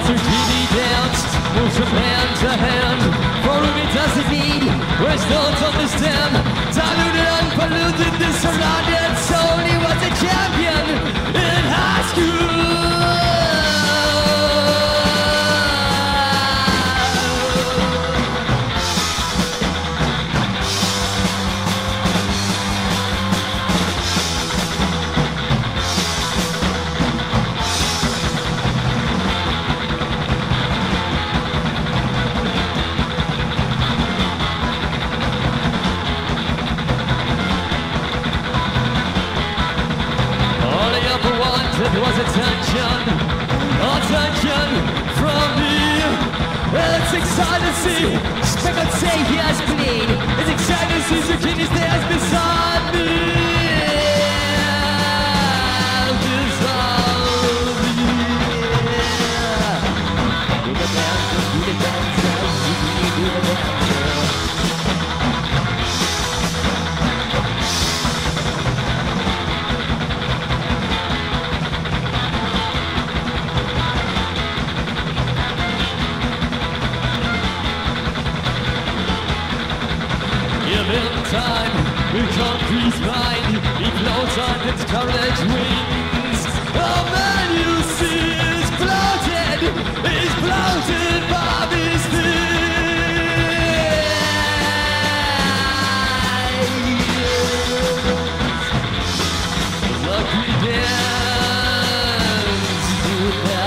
Zucchini dance, moves from hand to hand. Forum it doesn't need, words don't understand. Diluted and polluted, this surrounded soul. He was a champion in high school. It was attention from me. It's exciting to see Speckled say he has bleed. It's exciting to see Zucchini stands beside me. Beside me. Do the dance, do the dance, do the dance. Time, we concrete's mind, he floats on its courage wings. Oh man, you see, he's floated above his things. Lucky dance to the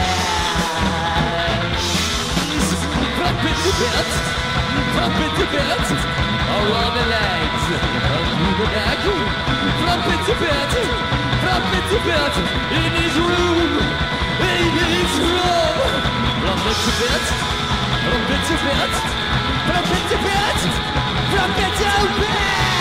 dance. Pump it to bed, pump it to bed. Around the legs, up through the neck, from pit to pit, in his room, from pit to pit, from pit to pit, from pit to pit, from pit to pit.